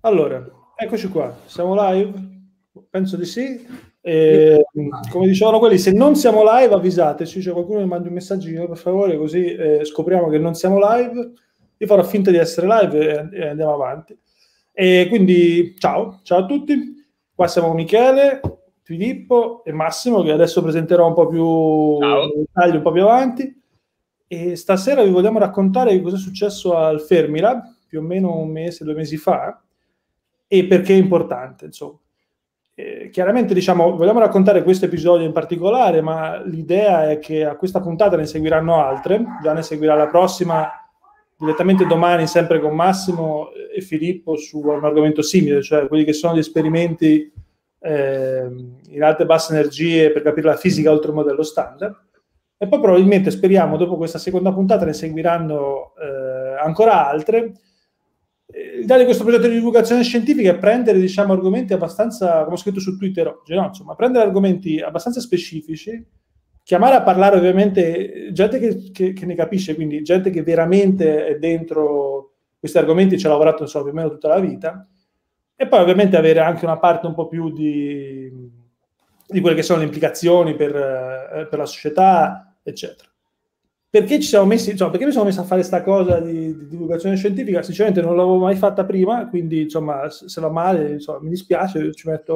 Allora, eccoci qua, siamo live? Penso di sì. Come dicevano quelli, se non siamo live avvisateci, cioè qualcuno mi manda un messaggino per favore, così scopriamo che non siamo live. Io farò finta di essere live e andiamo avanti. E quindi ciao a tutti. Qua siamo Michele, Filippo e Massimo, che adesso presenterò un po' più in dettaglio un po' più avanti. E stasera vi vogliamo raccontare cosa è successo al Fermilab, più o meno un mese, 2 mesi fa, e perché è importante, insomma. Chiaramente, diciamo, vogliamo raccontare questo episodio in particolare, ma l'idea è che a questa puntata ne seguiranno altre, già ne seguirà la prossima direttamente domani, sempre con Massimo e Filippo, su un argomento simile, cioè quelli che sono gli esperimenti in alte e basse energie per capire la fisica oltre il modello standard. E poi probabilmente, speriamo, dopo questa seconda puntata ne seguiranno ancora altre. L'idea di questo progetto di divulgazione scientifica è prendere, diciamo, argomenti abbastanza, come ho scritto su Twitter oggi, no? Insomma, prendere argomenti abbastanza specifici, chiamare a parlare ovviamente gente che ne capisce, quindi gente che veramente è dentro questi argomenti, ci ha lavorato insomma, più o meno tutta la vita, e poi ovviamente avere anche una parte un po' più di quelle che sono le implicazioni per la società, eccetera. Perché ci siamo messi, insomma, perché mi sono messo a fare questa cosa di divulgazione scientifica? Sinceramente non l'avevo mai fatta prima, quindi insomma, se va male, insomma, mi dispiace,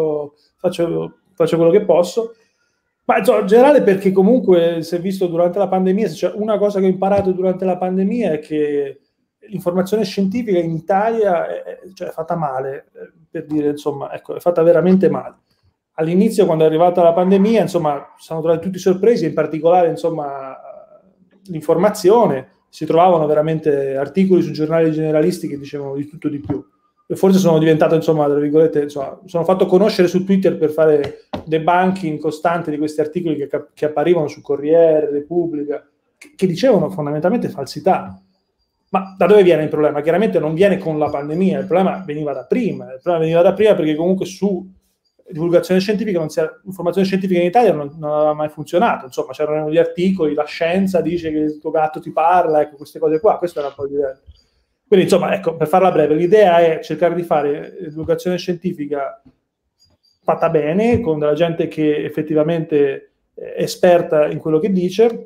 faccio quello che posso. Ma insomma, in generale perché comunque si è visto durante la pandemia, cioè, una cosa che ho imparato durante la pandemia è che l'informazione scientifica in Italia cioè, è fatta male, per dire, insomma, ecco, è fatta veramente male. All'inizio, quando è arrivata la pandemia, insomma, siamo trovati tutti sorpresi, in particolare, insomma, l'informazione, si trovavano veramente articoli su giornali generalisti che dicevano di tutto di più. E forse sono diventato, insomma, tra virgolette, insomma, sono fatto conoscere su Twitter per fare debunking costante di questi articoli che apparivano su Corriere, Repubblica, che dicevano fondamentalmente falsità. Ma da dove viene il problema? Chiaramente non viene con la pandemia, il problema veniva da prima. Il problema veniva da prima perché comunque su divulgazione scientifica, informazione scientifica in Italia non aveva mai funzionato. Insomma, c'erano gli articoli, la scienza dice che il tuo gatto ti parla, ecco, queste cose qua, questo era un po' diverso. Quindi, insomma, ecco, per farla breve, l'idea è cercare di fare divulgazione scientifica fatta bene, con della gente che effettivamente è esperta in quello che dice,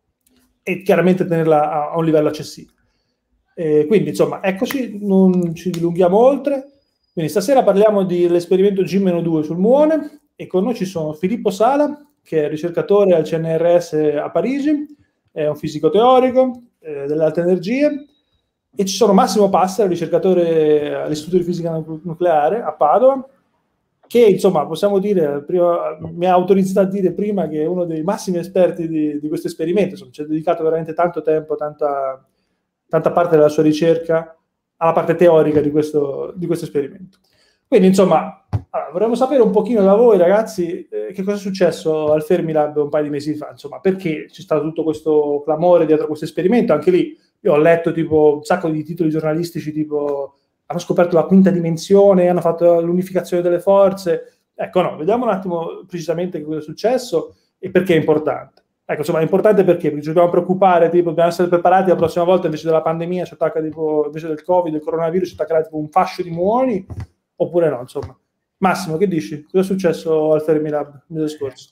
e chiaramente tenerla a un livello accessibile. Quindi, insomma, eccoci, non ci dilunghiamo oltre. Quindi stasera parliamo dell'esperimento G-2 sul muone, e con noi ci sono Filippo Sala, che è ricercatore al CNRS a Parigi, è un fisico teorico delle alte energie, e ci sono Massimo Passera, ricercatore all'Istituto di Fisica Nucleare a Padova, che insomma possiamo dire, mi ha autorizzato a dire prima che è uno dei massimi esperti di questo esperimento. Insomma, ci ha dedicato veramente tanto tempo, tanta parte della sua ricerca alla parte teorica di questo esperimento. Quindi, insomma, vorremmo sapere un pochino da voi, ragazzi, che cosa è successo al Fermilab un paio di mesi fa, insomma, perché c'è stato tutto questo clamore dietro questo esperimento. Anche lì io ho letto tipo un sacco di titoli giornalistici, tipo hanno scoperto la quinta dimensione, hanno fatto l'unificazione delle forze. Ecco, no, vediamo un attimo precisamente che cosa è successo e perché è importante. Ecco, insomma, è importante perché ci dobbiamo preoccupare, tipo, dobbiamo essere preparati la prossima volta, invece della pandemia ci attacca, tipo, invece del Covid, del coronavirus, ci attaccherà tipo un fascio di muoni, oppure no, insomma. Massimo, che dici? Cosa è successo al Fermilab il mese scorso?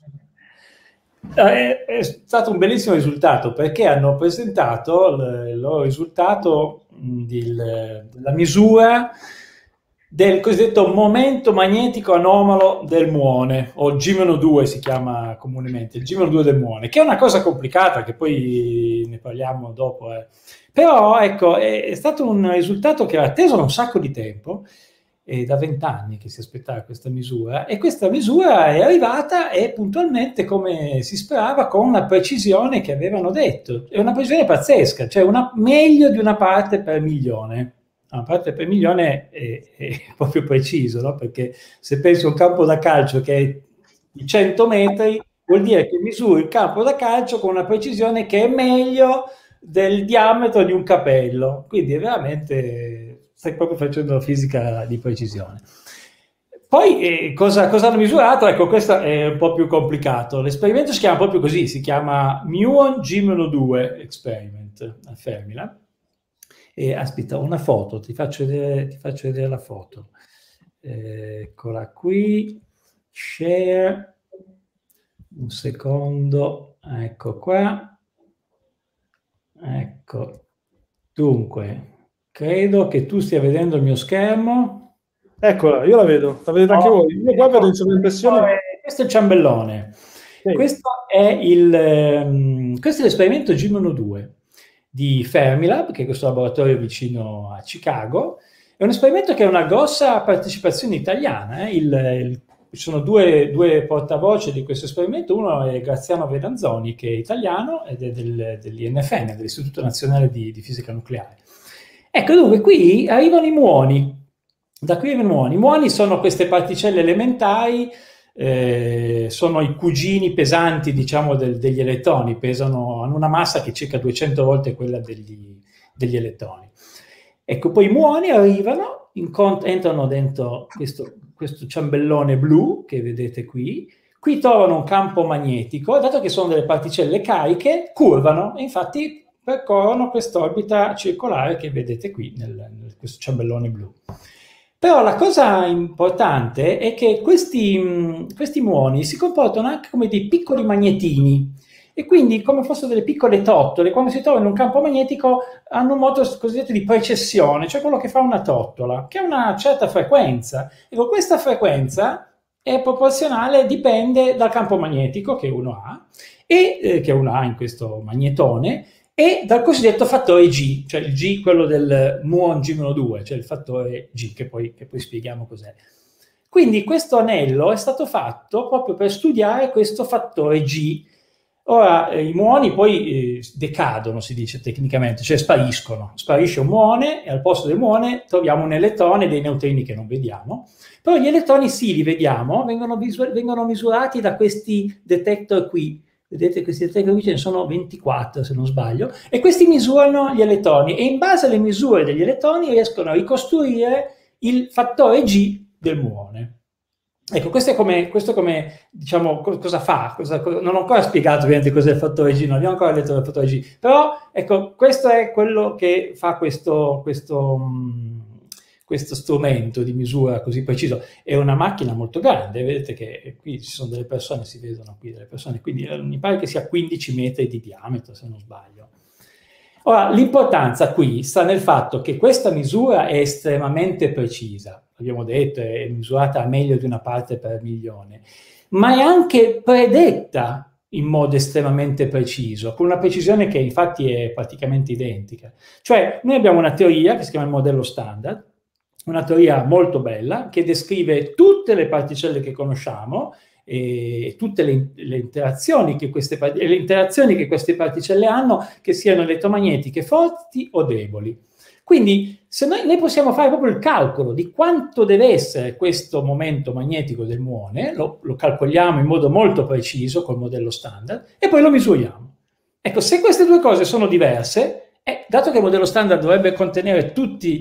È stato un bellissimo risultato, perché hanno presentato il loro risultato della misura del cosiddetto momento magnetico anomalo del muone, o G-2 si chiama comunemente, il G-2 del muone, che è una cosa complicata, che poi ne parliamo dopo. Però ecco, è stato un risultato che era atteso da un sacco di tempo, da 20 anni che si aspettava questa misura, e questa misura è arrivata, e puntualmente, come si sperava, con una precisione che avevano detto. È una precisione pazzesca, cioè meglio di una parte per milione. Una parte per milione è proprio preciso, no? Perché se pensi a un campo da calcio che è di 100 metri, vuol dire che misuri il campo da calcio con una precisione che è meglio del diametro di un capello. Quindi è veramente, stai proprio facendo fisica di precisione. Poi cosa hanno misurato? Ecco, questo è un po' più complicato. L'esperimento si chiama proprio così, si chiama Muon G-2 Experiment al Fermilab. Aspetta, una foto, ti faccio vedere la foto. Eccola qui, share, un secondo, ecco qua, ecco, dunque, credo che tu stia vedendo il mio schermo. Eccola, io la vedo, la vedete anche voi. Io qua vedo in sovraimpressione. Questo è il ciambellone. Sì. Questo è l'esperimento Gimeno 2 di Fermilab, che è questo laboratorio vicino a Chicago. È un esperimento che ha una grossa partecipazione italiana. Ci sono due portavoce di questo esperimento. Uno è Graziano Vedanzoni, che è italiano ed è dell'INFN, dell'Istituto Nazionale di Fisica Nucleare. Ecco, dunque, qui arrivano i muoni. Da qui arrivano i muoni. I muoni sono queste particelle elementari, sono i cugini pesanti, diciamo, degli elettroni, hanno una massa che è circa 200 volte quella degli elettroni. Ecco, poi i muoni arrivano, entrano dentro questo ciambellone blu che vedete qui trovano un campo magnetico, dato che sono delle particelle cariche, curvano e infatti percorrono quest'orbita circolare che vedete qui nel questo ciambellone blu. Però la cosa importante è che questi muoni si comportano anche come dei piccoli magnetini e quindi come fossero delle piccole trottole, quando si trovano in un campo magnetico hanno un modo cosiddetto di precessione, cioè quello che fa una trottola, che ha una certa frequenza. Ecco, questa frequenza è proporzionale, dipende dal campo magnetico che uno ha, e che uno ha in questo magnetone, e dal cosiddetto fattore G, cioè il G, quello del muon Gimeno 2, cioè il fattore G, che poi spieghiamo cos'è. Quindi questo anello è stato fatto proprio per studiare questo fattore G. Ora, i muoni poi decadono, si dice tecnicamente, cioè spariscono. Sparisce un muone e al posto del muone troviamo un elettrone e dei neutrini che non vediamo. Però gli elettroni sì, li vediamo, vengono misurati da questi detector qui. Vedete, questi detector qui ce ne sono 24 se non sbaglio, e questi misurano gli elettroni e in base alle misure degli elettroni riescono a ricostruire il fattore G del muone. Ecco, questo è come diciamo, cosa fa, non ho ancora spiegato ovviamente cos'è il fattore G, non abbiamo ancora detto del fattore G, però ecco, questo è quello che fa questo strumento di misura così preciso. È una macchina molto grande, vedete che qui ci sono delle persone, si vedono qui delle persone, quindi mi pare che sia 15 metri di diametro, se non sbaglio. Ora, l'importanza qui sta nel fatto che questa misura è estremamente precisa, abbiamo detto, è misurata a meglio di una parte per milione, ma è anche predetta in modo estremamente preciso, con una precisione che infatti è praticamente identica. Cioè, noi abbiamo una teoria che si chiama il modello standard, una teoria molto bella che descrive tutte le particelle che conosciamo e tutte le interazioni che queste particelle hanno, che siano elettromagnetiche forti o deboli. Quindi se noi possiamo fare proprio il calcolo di quanto deve essere questo momento magnetico del muone, lo calcoliamo in modo molto preciso col modello standard e poi lo misuriamo. Ecco, se queste due cose sono diverse, dato che il modello standard dovrebbe contenere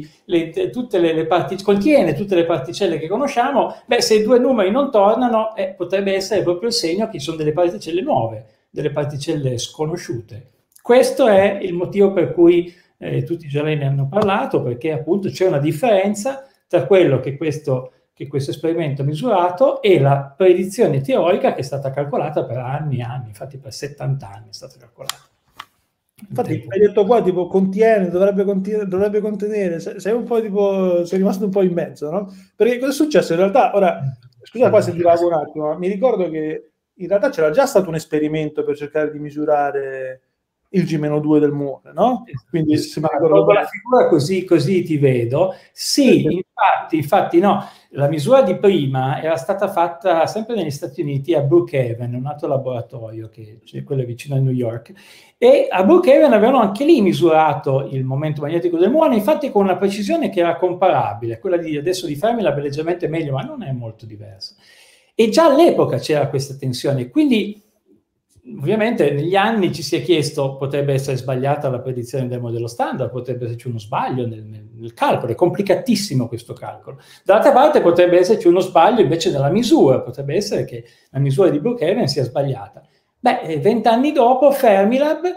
contiene tutte le particelle che conosciamo, se i due numeri non tornano, potrebbe essere proprio il segno che ci sono delle particelle nuove, delle particelle sconosciute. Questo è il motivo per cui tutti già ne hanno parlato, perché appunto c'è una differenza tra quello che questo esperimento ha misurato e la predizione teorica che è stata calcolata per anni e anni, infatti per 70 anni è stata calcolata. Infatti hai detto qua tipo dovrebbe contenere, sei un po' tipo, sei rimasto un po' in mezzo, no? Perché cosa è successo? In realtà, ora, scusa qua se divago un attimo, ma mi ricordo che in realtà c'era già stato un esperimento per cercare di misurare il G-2 del muone, no? Quindi se mi ricordo con la figura così ti vedo. Sì, infatti no, la misura di prima era stata fatta sempre negli Stati Uniti a Brookhaven, un altro laboratorio che c'è quello vicino a New York, e a Brookhaven avevano anche lì misurato il momento magnetico del muone, infatti con una precisione che era comparabile, quella di adesso di Fermilab è leggermente meglio, ma non è molto diversa. E già all'epoca c'era questa tensione, quindi ovviamente negli anni ci si è chiesto, potrebbe essere sbagliata la predizione del modello standard, potrebbe esserci uno sbaglio nel calcolo, è complicatissimo questo calcolo. Dall'altra parte potrebbe esserci uno sbaglio invece nella misura, potrebbe essere che la misura di Brookhaven sia sbagliata. 20 anni dopo Fermilab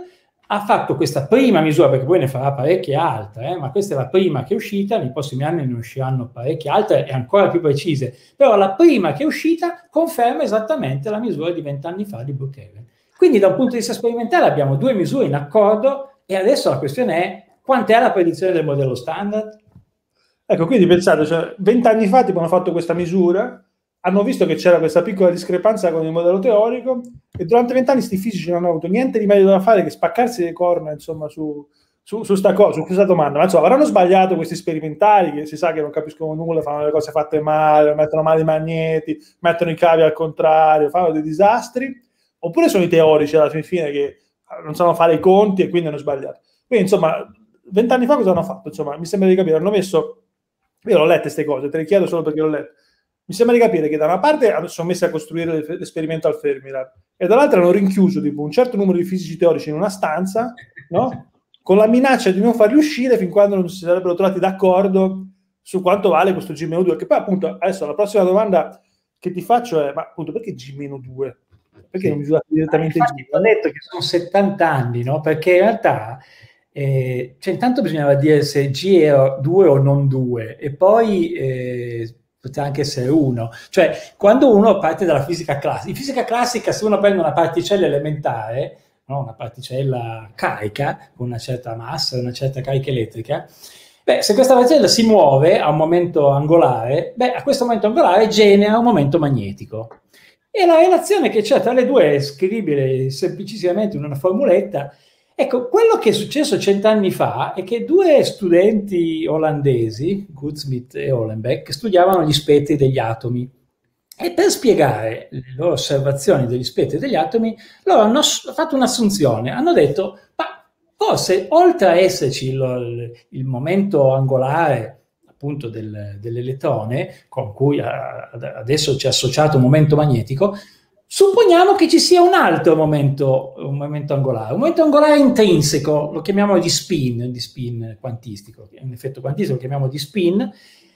ha fatto questa prima misura, perché poi ne farà parecchie altre, ma questa è la prima che è uscita, nei prossimi anni ne usciranno parecchie altre e ancora più precise, però la prima che è uscita conferma esattamente la misura di 20 anni fa di Brookhaven. Quindi da un punto di vista sperimentale abbiamo due misure in accordo e adesso la questione è quant'è la predizione del modello standard? Ecco, quindi pensate, cioè, 20 anni fa tipo hanno fatto questa misura, hanno visto che c'era questa piccola discrepanza con il modello teorico e durante 20 anni sti fisici non hanno avuto niente di meglio da fare che spaccarsi le corna, insomma, su sta cosa, su questa domanda. Ma insomma, avranno sbagliato questi sperimentali che si sa che non capiscono nulla, fanno le cose fatte male, mettono male i magneti, mettono i cavi al contrario, fanno dei disastri, oppure sono i teorici alla fine che non sanno fare i conti e quindi hanno sbagliato. Quindi, insomma, 20 anni fa cosa hanno fatto? Insomma, mi sembra di capire, hanno messo... Io l'ho lette queste cose, te le chiedo solo perché l'ho letto. Mi sembra di capire che da una parte sono messi a costruire l'esperimento al Fermilab e dall'altra hanno rinchiuso tipo un certo numero di fisici teorici in una stanza, no? Con la minaccia di non farli uscire fin quando non si sarebbero trovati d'accordo su quanto vale questo G-2, che poi appunto adesso la prossima domanda che ti faccio è, ma appunto perché G-2? Perché non misurate direttamente G? Ho detto che sono 70 anni, no? Perché in realtà cioè, intanto bisognava dire se G era 2 o non 2 e poi poteva anche essere 1. Cioè, quando uno parte dalla fisica classica, in fisica classica se uno prende una particella elementare, no? Una particella carica con una certa massa, una certa carica elettrica, beh, se questa particella si muove a un momento angolare, beh, a questo momento angolare genera un momento magnetico. E la relazione che c'è tra le due è scrivibile semplicissimamente in una formuletta. Ecco, quello che è successo 100 anni fa è che due studenti olandesi, Goudsmit e Hollenbeck, studiavano gli spettri degli atomi e per spiegare le loro osservazioni degli spettri degli atomi, loro hanno fatto un'assunzione, hanno detto, ma forse oltre a esserci il momento angolare appunto dell'elettrone, con cui adesso c'è associato un momento magnetico, supponiamo che ci sia un altro momento angolare, un momento angolare intrinseco, lo chiamiamo di spin quantistico, un effetto quantistico lo chiamiamo di spin,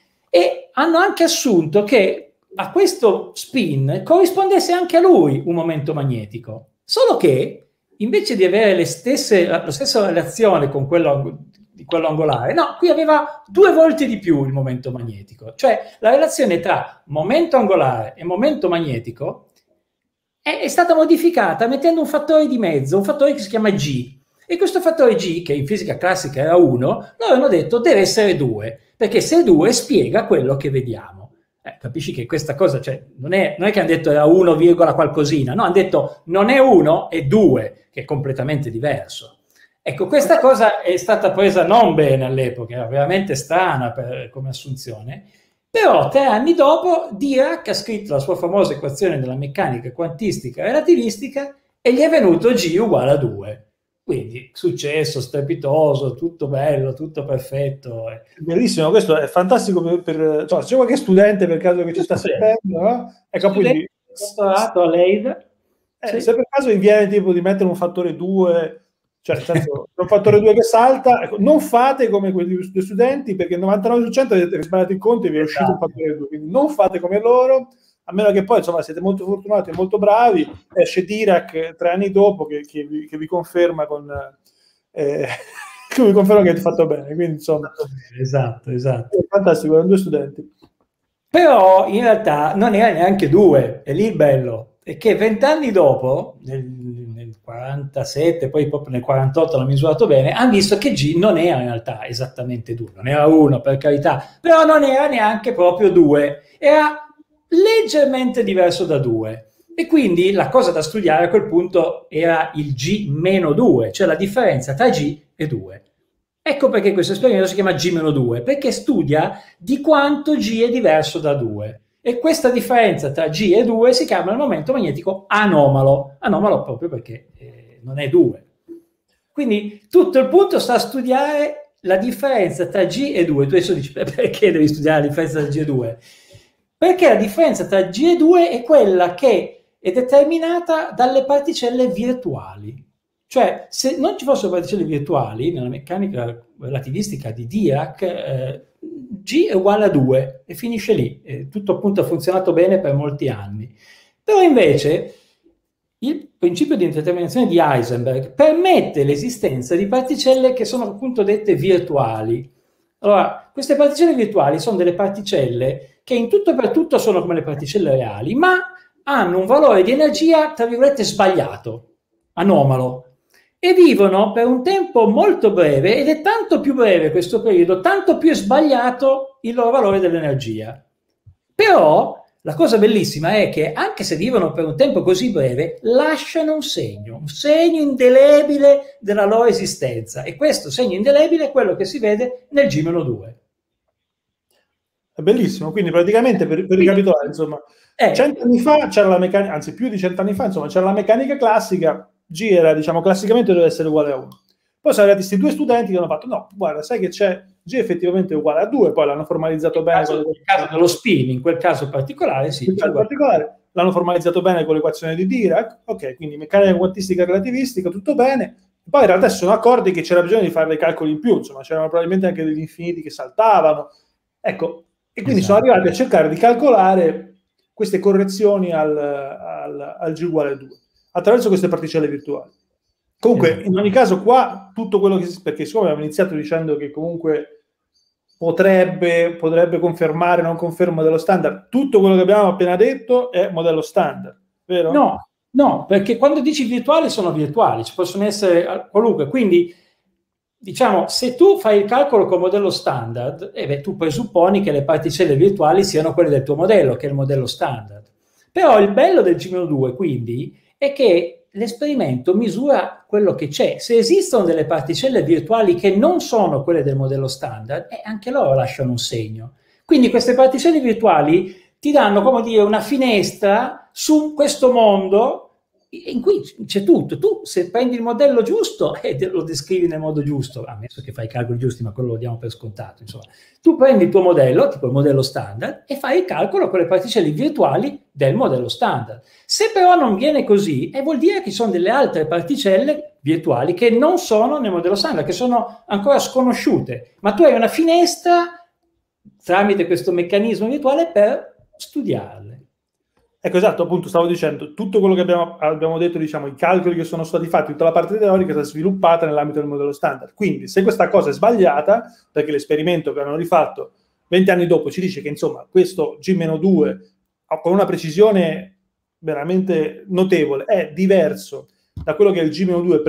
e hanno anche assunto che a questo spin corrispondesse anche a lui un momento magnetico, solo che invece di avere la stessa relazione con quello angolare, no, qui aveva 2 volte di più il momento magnetico, cioè la relazione tra momento angolare e momento magnetico è stata modificata mettendo un fattore di mezzo, un fattore che si chiama G. E questo fattore G, che in fisica classica era 1, loro hanno detto deve essere 2, perché se è 2 spiega quello che vediamo. Capisci che questa cosa, cioè, non è che hanno detto era 1, qualcosina, no, hanno detto non è 1, è 2, che è completamente diverso. Ecco, questa cosa è stata presa non bene all'epoca, era veramente strana come assunzione, però 3 anni dopo Dirac ha scritto la sua famosa equazione della meccanica quantistica relativistica e gli è venuto G uguale a 2. Quindi successo, strepitoso, tutto bello, tutto perfetto. Bellissimo, questo è fantastico cioè, se c'è qualche studente per caso che ci sta sentendo, no? Ecco, quindi dottorato a Leiden. Sì. Se per caso vi viene tipo di mettere un fattore 2, cioè nel senso un fattore 2 che salta, ecco, non fate come quegli studenti perché il 99 su 100 avete sbagliato il conto e vi è uscito un fattore 2, quindi non fate come loro, a meno che poi insomma siete molto fortunati e molto bravi, esce Dirac 3 anni dopo che vi conferma che vi conferma che avete fatto bene, quindi insomma esatto. È fantastico, erano 2 studenti. Però in realtà non era neanche 2, è lì il bello, è che 20 anni dopo, nel 47, poi proprio nel 48 l'ho misurato bene, hanno visto che G non era in realtà esattamente 2, non era 1 per carità, però non era neanche proprio 2, era leggermente diverso da 2. E quindi la cosa da studiare a quel punto era il G meno 2, cioè la differenza tra G e 2. Ecco perché questo esperimento si chiama G-2, perché studia di quanto G è diverso da 2. E questa differenza tra G e 2 si chiama il momento magnetico anomalo. Anomalo proprio perché non è 2. Quindi tutto il punto sta a studiare la differenza tra G e 2. Tu adesso dici perché devi studiare la differenza tra G e 2? Perché la differenza tra G e 2 è quella che è determinata dalle particelle virtuali. Cioè, se non ci fossero particelle virtuali, nella meccanica relativistica di Dirac, G è uguale a 2 e finisce lì. Tutto appunto ha funzionato bene per molti anni. Però invece, il principio di indeterminazione di Heisenberg permette l'esistenza di particelle che sono appunto dette virtuali. Allora, queste particelle virtuali sono delle particelle che in tutto e per tutto sono come le particelle reali, ma hanno un valore di energia, tra virgolette, sbagliato, anomalo, e vivono per un tempo molto breve, ed è tanto più breve questo periodo, tanto più è sbagliato il loro valore dell'energia. Però la cosa bellissima è che anche se vivono per un tempo così breve, lasciano un segno indelebile della loro esistenza, e questo segno indelebile è quello che si vede nel G-2. È bellissimo, quindi praticamente per ricapitolare, insomma, 100 anni fa c'era la meccanica, anzi più di 100 anni fa, insomma, c'era la meccanica classica, G era, diciamo, classicamente doveva essere uguale a 1. Poi sono arrivati questi due studenti che hanno fatto, no, guarda, sai che c'è G effettivamente è uguale a 2, poi l'hanno formalizzato bene. Nel caso dello spin, in quel caso particolare, sì. In particolare l'hanno formalizzato bene con l'equazione di Dirac, ok, quindi meccanica quantistica relativistica, tutto bene. Poi in realtà si sono accorti che c'era bisogno di fare dei calcoli in più, insomma, c'erano probabilmente anche degli infiniti che saltavano, ecco, e quindi sono arrivati a cercare di calcolare queste correzioni al G uguale a 2 attraverso queste particelle virtuali. Comunque, in ogni caso qua, tutto quello che... Perché siccome abbiamo iniziato dicendo che comunque potrebbe confermare, non conferma modello standard, tutto quello che abbiamo appena detto è modello standard, vero? No, perché quando dici virtuali sono virtuali, ci possono essere qualunque, quindi diciamo, se tu fai il calcolo con modello standard, tu presupponi che le particelle virtuali siano quelle del tuo modello, che è il modello standard. Però il bello del G-2, quindi, è che l'esperimento misura quello che c'è. Se esistono delle particelle virtuali che non sono quelle del modello standard, anche loro lasciano un segno. Quindi queste particelle virtuali ti danno, come dire, una finestra su questo mondo in cui c'è tutto. Tu, se prendi il modello giusto e lo descrivi nel modo giusto, ammesso che fai i calcoli giusti, ma quello lo diamo per scontato, insomma, tu prendi il tuo modello, tipo il modello standard, e fai il calcolo con le particelle virtuali del modello standard. Se però non viene così, vuol dire che ci sono delle altre particelle virtuali che non sono nel modello standard, che sono ancora sconosciute, ma tu hai una finestra tramite questo meccanismo virtuale per studiarle. Ecco, esatto, appunto, stavo dicendo, tutto quello che abbiamo detto, diciamo, i calcoli che sono stati fatti, tutta la parte teorica è stata sviluppata nell'ambito del modello standard. Quindi, se questa cosa è sbagliata, perché l'esperimento che hanno rifatto 20 anni dopo ci dice che, insomma, questo G-2, con una precisione veramente notevole, è diverso da quello che è il G-2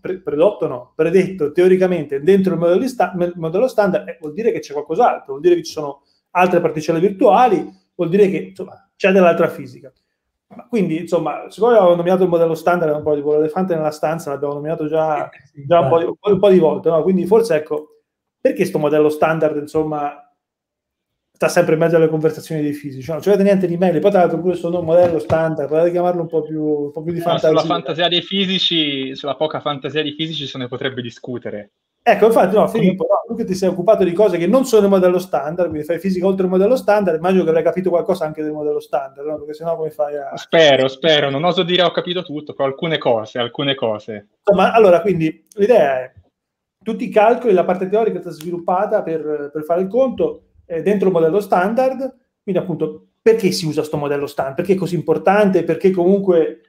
predetto teoricamente dentro il modello standard, vuol dire che c'è qualcos'altro, vuol dire che ci sono altre particelle virtuali, vuol dire che, insomma, c'è dell'altra fisica. Quindi, insomma, siccome abbiamo nominato il modello standard, un po' tipo l'elefante nella stanza, l'abbiamo nominato già un po' di volte, no? Quindi forse, ecco, perché questo modello standard, insomma, sta sempre in mezzo alle conversazioni dei fisici? Non ci avete niente di meglio, poi tra l'altro pure questo modello standard, potete chiamarlo un po' più di fantasia. Sulla fantasia dei fisici, sulla poca fantasia dei fisici se ne potrebbe discutere. Ecco, infatti, no, Filippo, no, tu che ti sei occupato di cose che non sono il modello standard, quindi fai fisica oltre il modello standard, immagino che avrai capito qualcosa anche del modello standard, no? Perché sennò come fai a... Spero, non oso dire ho capito tutto, però alcune cose. Insomma, allora, quindi, l'idea è, tutti i calcoli, la parte teorica è stata sviluppata per fare il conto dentro il modello standard, quindi appunto, perché si usa questo modello standard? Perché è così importante? Perché comunque...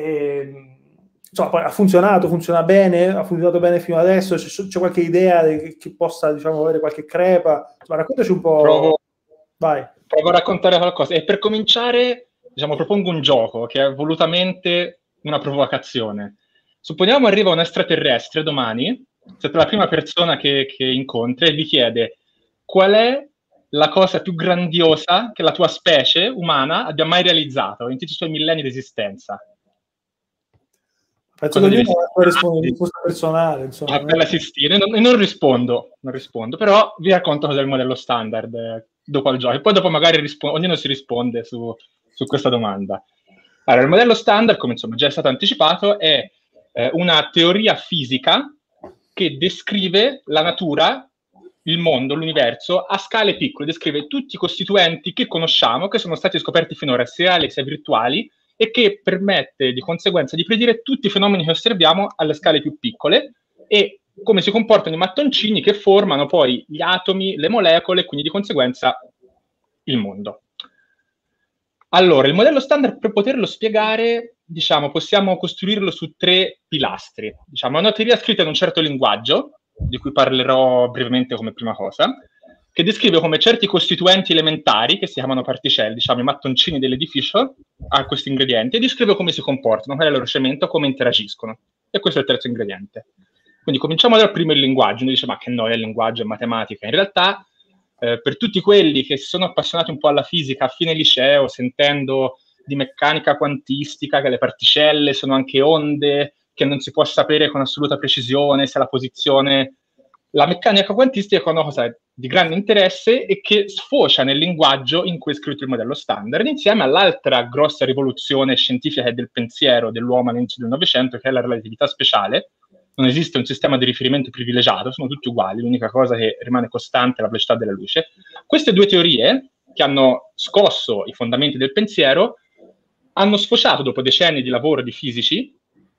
insomma, poi funziona bene, ha funzionato bene fino adesso, c'è qualche idea che possa, diciamo, avere qualche crepa? Insomma, raccontaci un po'. Provo a raccontare qualcosa. E per cominciare, diciamo, propongo un gioco che è volutamente una provocazione. Supponiamo arriva un extraterrestre domani, siete la prima persona che incontri e vi chiede qual è la cosa più grandiosa che la tua specie umana abbia mai realizzato in tutti i suoi millenni di esistenza. Penso che io non rispondo di risposta personale, insomma. Appella assistire, non rispondo, però vi racconto cos'è il modello standard dopo il gioco, e poi dopo magari ognuno si risponde su questa domanda. Allora, il modello standard, come insomma già è stato anticipato, è una teoria fisica che descrive la natura, il mondo, l'universo a scale piccole, descrive tutti i costituenti che conosciamo, che sono stati scoperti finora, sia reali sia virtuali, e che permette di conseguenza di predire tutti i fenomeni che osserviamo alle scale più piccole e come si comportano i mattoncini che formano poi gli atomi, le molecole, e quindi di conseguenza il mondo. Allora, il modello standard, per poterlo spiegare, diciamo, possiamo costruirlo su 3 pilastri. Diciamo, è una teoria scritta in un certo linguaggio, di cui parlerò brevemente come prima cosa, che descrive come certi costituenti elementari, che si chiamano particelle, diciamo i mattoncini dell'edificio, a questi ingredienti, e descrive come si comportano, qual è il loro cemento, come interagiscono. E questo è il terzo ingrediente. Quindi cominciamo dal primo, il linguaggio. Uno dice, ma che noia il linguaggio, è matematica. In realtà, per tutti quelli che si sono appassionati un po' alla fisica a fine liceo, sentendo di meccanica quantistica, che le particelle sono anche onde, che non si può sapere con assoluta precisione se la posizione... La meccanica quantistica è una cosa di grande interesse e che sfocia nel linguaggio in cui è scritto il modello standard, insieme all'altra grossa rivoluzione scientifica e del pensiero dell'uomo all'inizio del Novecento, che è la relatività speciale. Non esiste un sistema di riferimento privilegiato, sono tutti uguali, l'unica cosa che rimane costante è la velocità della luce. Queste 2 teorie, che hanno scosso i fondamenti del pensiero, hanno sfociato, dopo decenni di lavoro di fisici,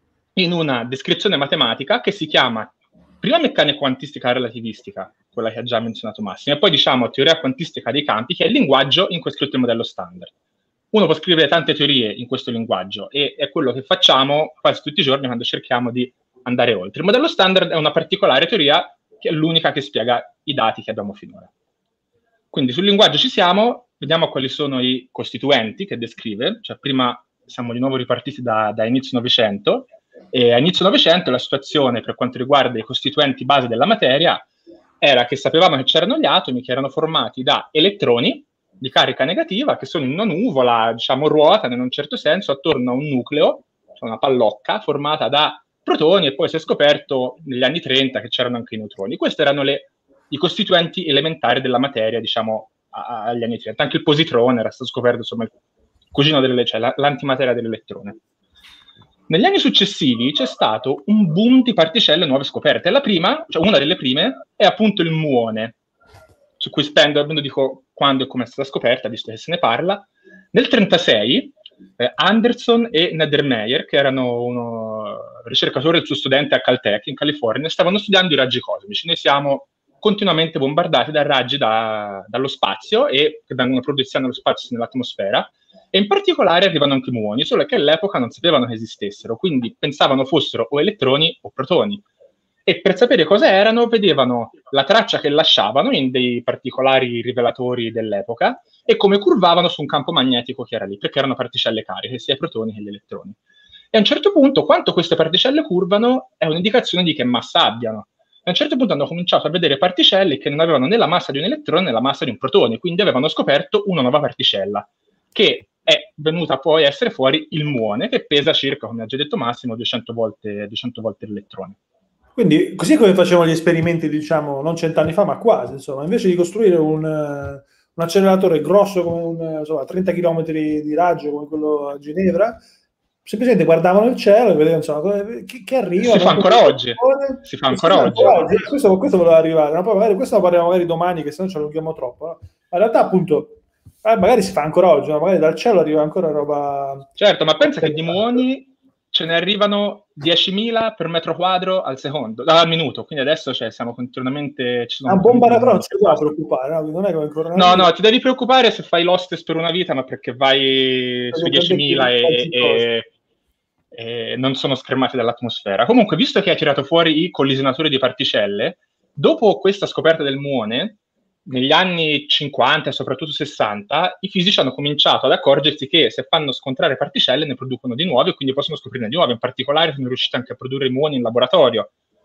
in una descrizione matematica che si chiama prima meccanica quantistica relativistica, quella che ha già menzionato Massimo, e poi diciamo teoria quantistica dei campi, che è il linguaggio in cui è scritto il modello standard. Uno può scrivere tante teorie in questo linguaggio e è quello che facciamo quasi tutti i giorni quando cerchiamo di andare oltre. Il modello standard è una particolare teoria che è l'unica che spiega i dati che abbiamo finora. Quindi sul linguaggio ci siamo, vediamo quali sono i costituenti che descrive, cioè prima siamo di nuovo ripartiti da inizio Novecento, e a inizio Novecento la situazione per quanto riguarda i costituenti base della materia era che sapevamo che c'erano gli atomi che erano formati da elettroni di carica negativa che sono in una nuvola, diciamo, ruotano in un certo senso attorno a un nucleo, cioè una pallocca formata da protoni, e poi si è scoperto negli anni 30 che c'erano anche i neutroni. Questi erano i costituenti elementari della materia, diciamo, agli anni 30. Anche il positrone era stato scoperto, insomma, il cugino cioè l'antimateria dell'elettrone. Negli anni successivi c'è stato un boom di particelle nuove scoperte. La prima, cioè una delle prime, è appunto il muone, su cui spendo, dico quando e come è stata scoperta, visto che se ne parla. Nel 1936 Anderson e Neddermeyer, che erano uno ricercatore e il suo studente a Caltech in California, stavano studiando i raggi cosmici. Noi siamo continuamente bombardati da raggi dallo spazio e che vengono prodotti nello spazio e nell'atmosfera, e in particolare arrivano anche muoni, solo che all'epoca non sapevano che esistessero, quindi pensavano fossero o elettroni o protoni. E per sapere cosa erano, vedevano la traccia che lasciavano in dei particolari rivelatori dell'epoca e come curvavano su un campo magnetico che era lì, perché erano particelle cariche, sia i protoni che gli elettroni. E a un certo punto, quanto queste particelle curvano è un'indicazione di che massa abbiano. E a un certo punto hanno cominciato a vedere particelle che non avevano né la massa di un elettrone né la massa di un protone, quindi avevano scoperto una nuova particella, che è venuta poi a essere fuori il muone, che pesa circa, come ha già detto Massimo, 200 volte l'elettrone. Quindi, così come facevano gli esperimenti, diciamo, non 100 anni fa, ma quasi, insomma, invece di costruire un acceleratore grosso come 30 km di raggio, come quello a Ginevra, semplicemente guardavano il cielo e vedevano, insomma, che arriva. Si fa ancora oggi. Si fa ancora oggi. Questo voleva arrivare, no? Poi magari, questo lo parliamo magari domani, che se no ci allunghiamo troppo. No? Ma in realtà, appunto, magari si fa ancora oggi, no? Magari dal cielo arriva ancora roba... Certo, ma pensa che di muoni ce ne arrivano 10.000 per metro quadro al minuto, quindi adesso siamo continuamente... Un bombardatore non ci devi preoccupare, no? Non è come coronavirus. No, ti devi preoccupare se fai l'hostess per una vita, ma perché vai sui 10.000 e non sono schermati dall'atmosfera. Comunque, visto che hai tirato fuori i collisionatori di particelle, dopo questa scoperta del muone, negli anni 50 e soprattutto 60, i fisici hanno cominciato ad accorgersi che se fanno scontrare particelle ne producono di nuove e quindi possono scoprirne di nuove. In particolare sono riusciti anche a produrre i muoni in laboratorio.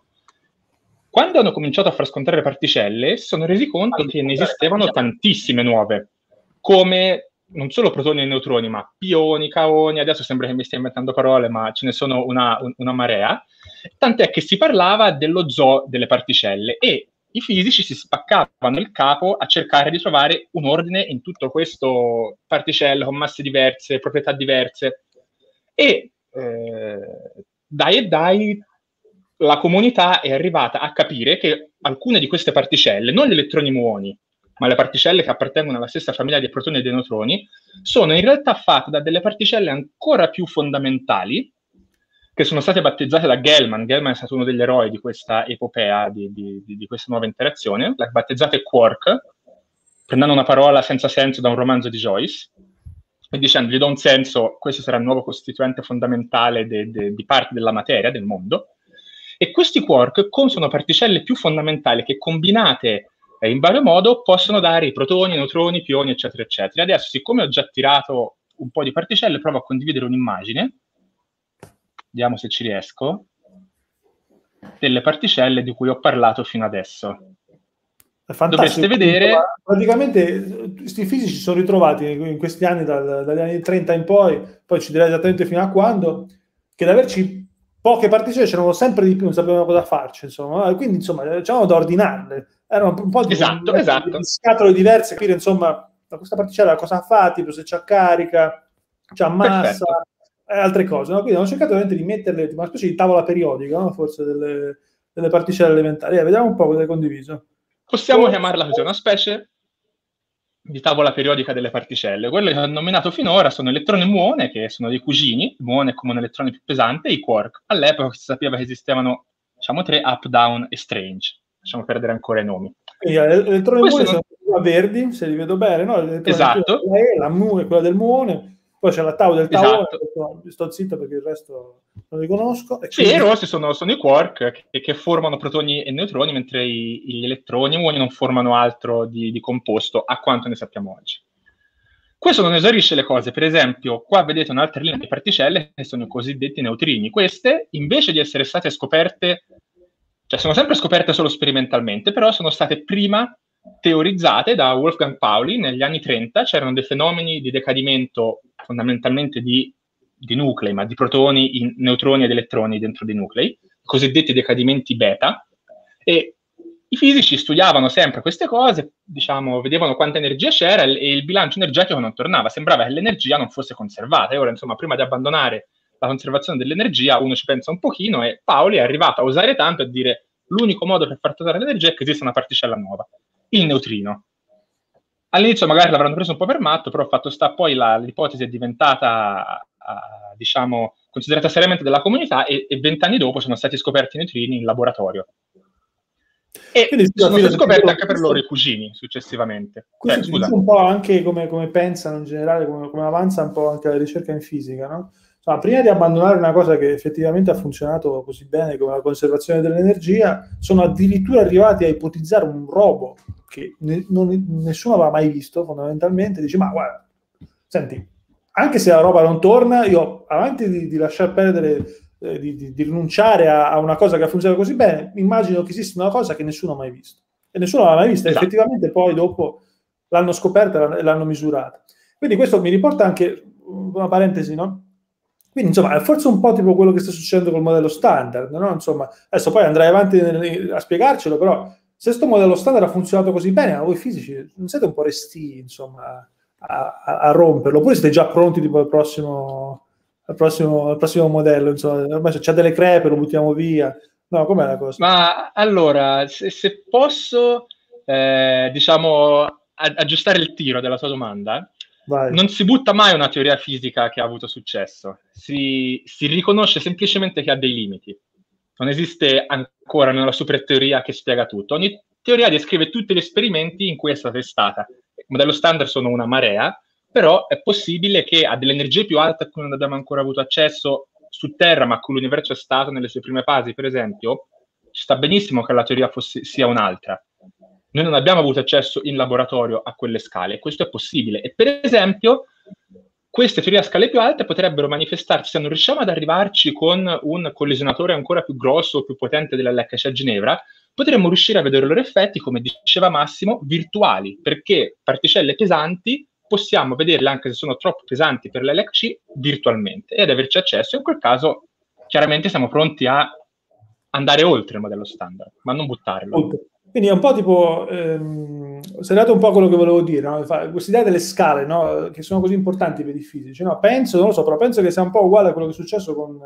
Quando hanno cominciato a far scontrare particelle, si sono resi conto che ne esistevano tantissime nuove, come non solo protoni e neutroni, ma pioni, kaoni, adesso sembra che mi stia inventando parole, ma ce ne sono una marea, tant'è che si parlava dello zoo delle particelle e i fisici si spaccavano il capo a cercare di trovare un ordine in tutto questo particelle con masse diverse, proprietà diverse. E la comunità è arrivata a capire che alcune di queste particelle, non gli elettroni muoni, ma le particelle che appartengono alla stessa famiglia dei protoni e dei neutroni, sono in realtà fatte da delle particelle ancora più fondamentali, che sono state battezzate da Gell-Mann. Gell-Mann è stato uno degli eroi di questa epopea, di questa nuova interazione. Le battezzate quark, prendendo una parola senza senso da un romanzo di Joyce. e dicendo, gli do un senso, questo sarà il nuovo costituente fondamentale di parte della materia, del mondo, e questi quark sono particelle più fondamentali che combinate in vario modo possono dare i protoni, i neutroni, i pioni, eccetera, eccetera. Adesso, siccome ho già tirato un po' di particelle, provo a condividere un'immagine, vediamo se ci riesco, delle particelle di cui ho parlato fino adesso. È fantastico. Dovreste vedere... Praticamente questi fisici si sono ritrovati in questi anni, dagli anni 30 in poi ci direi esattamente fino a quando, che ad averci poche particelle c'erano sempre di più, non sapevano cosa farci, insomma. Quindi, insomma, c'erano da ordinarle. Erano un po' di scatole diverse, quindi, insomma, questa particella cosa fa, tipo se c'ha carica, c'ha massa, e altre cose, no? Quindi hanno cercato veramente di metterle tipo una specie di tavola periodica, no? Forse delle particelle elementari. Vediamo un po' cosa hai condiviso. Possiamo chiamarla così, una specie di tavola periodica delle particelle. Quelle che ho nominato finora sono elettroni e muone, che sono dei cugini. Il muone è come un elettrone più pesante, e i quark. All'epoca si sapeva che esistevano, diciamo, 3, up, down e strange. Lasciamo perdere ancora i nomi. Elettroni e muone sono verdi, se li vedo bene, no? Esatto. La mu è quella del muone, poi c'è la tau del tauone, sto zitto perché il resto non li conosco. Sì, i rossi sono i quark che formano protoni e neutroni, mentre gli elettroni e muoni non formano altro di composto, a quanto ne sappiamo oggi. Questo non esaurisce le cose. Per esempio, qua vedete un'altra linea di particelle che sono i cosiddetti neutrini. Queste, invece di essere state scoperte, cioè sono sempre scoperte solo sperimentalmente, però sono state prima teorizzate da Wolfgang Pauli negli anni 30. C'erano dei fenomeni di decadimento fondamentalmente di nuclei, ma di protoni, neutroni ed elettroni dentro dei nuclei, cosiddetti decadimenti beta, e i fisici studiavano sempre queste cose, diciamo, vedevano quanta energia c'era e il bilancio energetico non tornava, sembrava che l'energia non fosse conservata. E ora, insomma, prima di abbandonare la conservazione dell'energia, uno ci pensa un pochino, e Pauli è arrivato a usare tanto e a dire: l'unico modo per far tornare l'energia è che esista una particella nuova, il neutrino. All'inizio magari l'avranno preso un po' per matto, però fatto sta poi l'ipotesi è diventata, diciamo, considerata seriamente dalla comunità, e 20 anni dopo sono stati scoperti i neutrini in laboratorio. E quindi, sono stati scoperti anche per loro i cugini successivamente. Scusa. Un po' anche come pensano in generale, come avanza un po' anche la ricerca in fisica, no? Insomma, prima di abbandonare una cosa che effettivamente ha funzionato così bene come la conservazione dell'energia, sono addirittura arrivati a ipotizzare un robot che nessuno aveva mai visto, fondamentalmente. Dici, ma guarda, senti, anche se la roba non torna, io avanti di lasciar perdere, di rinunciare a una cosa che ha funzionato così bene, immagino che esista una cosa che nessuno ha mai visto. E nessuno l'ha mai vista, esatto. Effettivamente poi dopo l'hanno scoperta e l'hanno misurata. Quindi questo mi riporta anche una parentesi, no? Quindi, insomma, è forse un po' tipo quello che sta succedendo col modello standard, no? Insomma, adesso poi andrai avanti a spiegarcelo, però se questo modello standard ha funzionato così bene, ma voi fisici non siete un po' restii, insomma, a romperlo? Oppure siete già pronti tipo al prossimo modello, insomma, ormai se c'è delle crepe lo buttiamo via. No, com'è la cosa? Ma allora, se posso, diciamo, aggiustare il tiro della tua domanda, vai. Non si butta mai una teoria fisica che ha avuto successo, si riconosce semplicemente che ha dei limiti. Non esiste ancora una super teoria che spiega tutto. Ogni teoria descrive tutti gli esperimenti in cui è stata testata. Il modello standard sono una marea, però è possibile che a delle energie più alte a cui non abbiamo ancora avuto accesso su Terra, ma a cui l'universo è stato nelle sue prime fasi, per esempio, ci sta benissimo che la teoria sia un'altra. Noi non abbiamo avuto accesso in laboratorio a quelle scale, questo è possibile. E per esempio, queste teorie a scale più alte potrebbero manifestarsi, se non riusciamo ad arrivarci con un collisionatore ancora più grosso o più potente dell'LHC a Ginevra, potremmo riuscire a vedere i loro effetti, come diceva Massimo, virtuali, perché particelle pesanti possiamo vederle, anche se sono troppo pesanti per l'LHC, virtualmente, ed averci accesso. In quel caso, chiaramente siamo pronti a andare oltre il modello standard, ma non buttarlo. Quindi è un po' tipo, sei dato un po' quello che volevo dire, no? Questa idea delle scale, no? Che sono così importanti per i fisici, no? Penso, non lo so, però penso che sia un po' uguale a quello che è successo con